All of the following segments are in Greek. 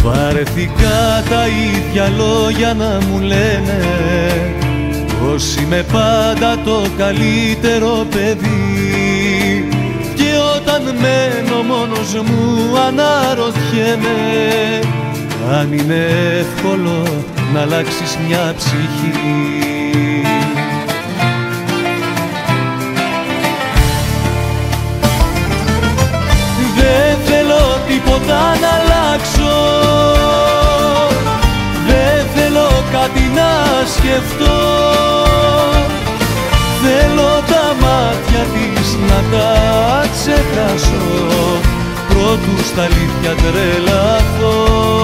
Βαρεθήκα τα ίδια λόγια να μου λένε πως είμαι πάντα το καλύτερο παιδί, και όταν μένω μόνος μου αναρωτιέμαι αν είναι εύκολο να αλλάξεις μια ψυχή. Δεν θέλω τίποτα να αλλάξω, δεν θέλω κάτι να σκεφτώ. Θέλω τα μάτια της να τα ξεχάσω πρότου στα αλήθεια τρελαθώ.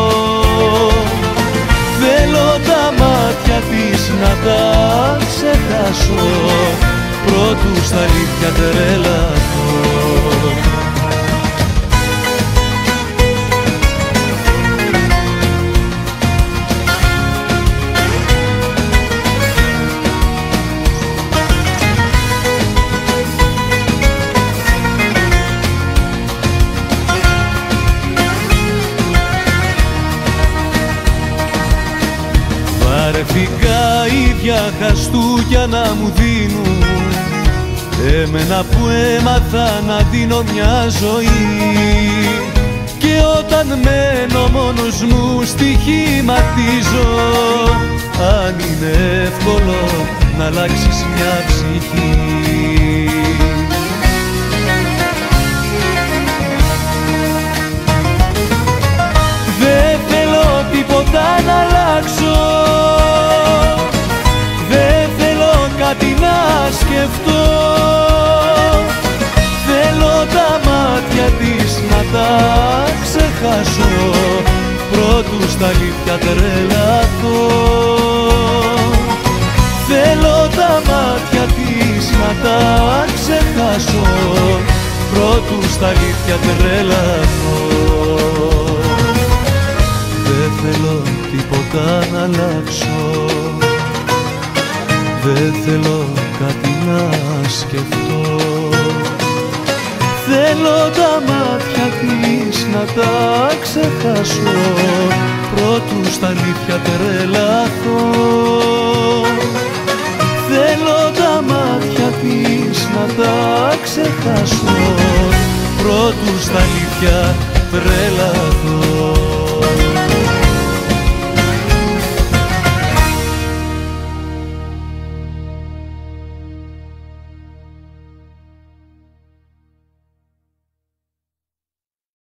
Θέλω τα μάτια της να τα ξεχάσω πρότου στα αλήθεια τρελαθώ. Βαρεθήκα ίδια χαστούκια να μου δίνουν εμένα που έμαθα να δίνω μια ζωή, και όταν μένω μόνος μου στοιχηματίζω αν είναι εύκολο να αλλάξεις μια ψυχή. Δεν θέλω τίποτα να αλλάξω, δεν θέλω κάτι να σκεφτώ. Θέλω τα μάτια της να τα ξεχάσω πρότου στα αλήθεια τρελαθώ. Θέλω τα μάτια της να τα ξεχάσω πρότου στα αλήθεια τρελαθώ. Δεν θέλω τίποτα να αλλάξω, δεν θέλω κάτι να σκεφτώ. Θέλω τα μάτια της να τα ξεχάσω πρότου στα αλήθεια τρελαθώ. Θέλω τα μάτια της να τα ξεχάσω πρότου στα αλήθεια τρελαθώ.